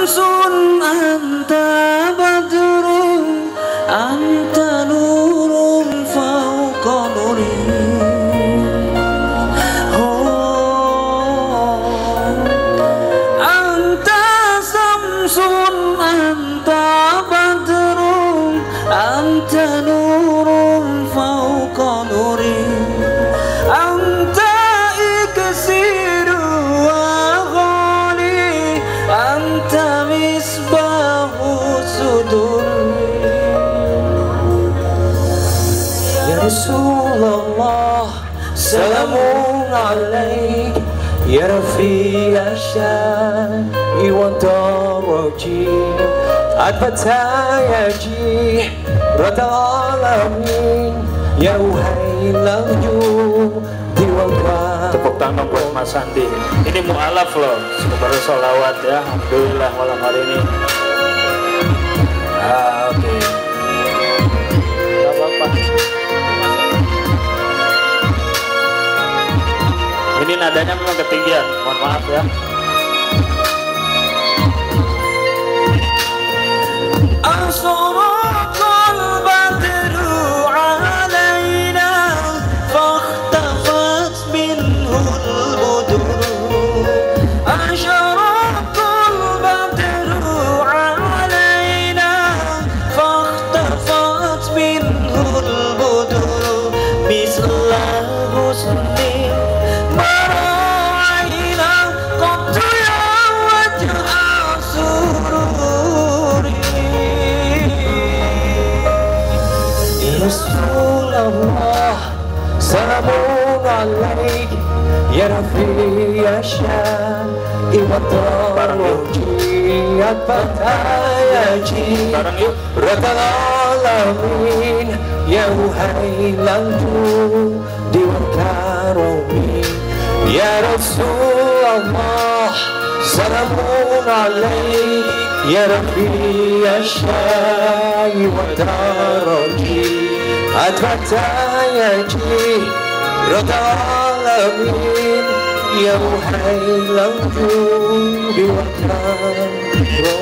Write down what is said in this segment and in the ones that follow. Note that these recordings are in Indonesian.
samsun anta badrun anta nurun fauqa nuri. Anta samsun anta badrun anta nurun fauqa nuri. Anta iksiru wa ghali anta misbahu sudur. Ya Rasulullah salamun alaik ya Rafi asyai wa daraji At-Fatayaji Radal alamin ya uhai lanju diwakil. Tepuk tangan buat Mas Sandi. Ini mu'alaf loh, semoga sholawat ya. Alhamdulillah malam hari ini. Oke. Gak apa-apa. Ini nadanya memang ketinggian, mohon maaf ya. Asraqal badru alaina fakhtafat minhul budur. Asraqal badru alaina fakhtafat minhul budur. Mislah husni mara'ina qad ya wajha sururi. Rasulullah salamun alaik ya Rafi asyai wa daraji At-Fatayaji Radal alamin ya uhai lanju diwakil. Ya Rasulullah salamun alaik ya Rafi asyai wa daraji At-Fatayaji Radal alamin ya uhai lanju diwakil.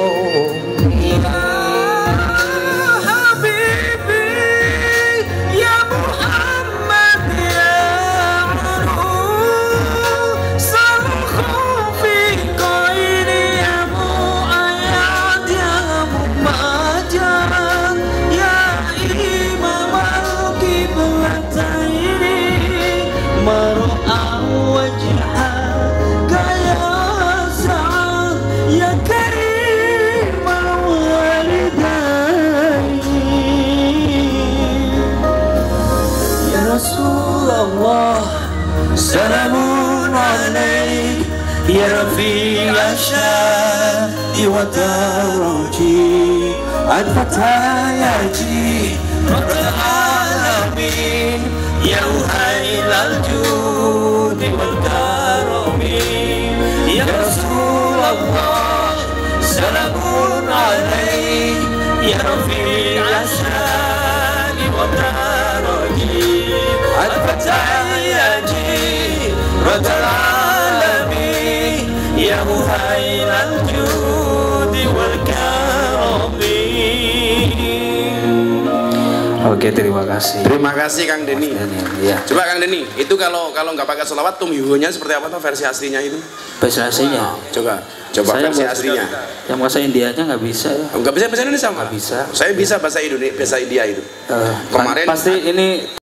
Rasulullah salamun alaik ya Rafi asyai wa daraji At-Fatayaji Radal alamin ya uhai laljudi wal karami. Ya Rasulullah salamun alaik ya Rafi asyai wa daraji At-Fatayaji Radal alamin ya uhai laljudi wal karami. Oke, terima kasih. Terima kasih Kang Denny. Ya. Coba Kang Denny, itu kalau nggak pakai sholawat tum yuhunya seperti apa tuh versi aslinya itu? Versi aslinya. Coba Saya versi aslinya. Yang bahasa Indianya nggak bisa ya. Nggak bisa bahasa Indonesia? Nggak bisa. Saya bisa bahasa Indonesia, bahasa India itu. Kemarin pasti ini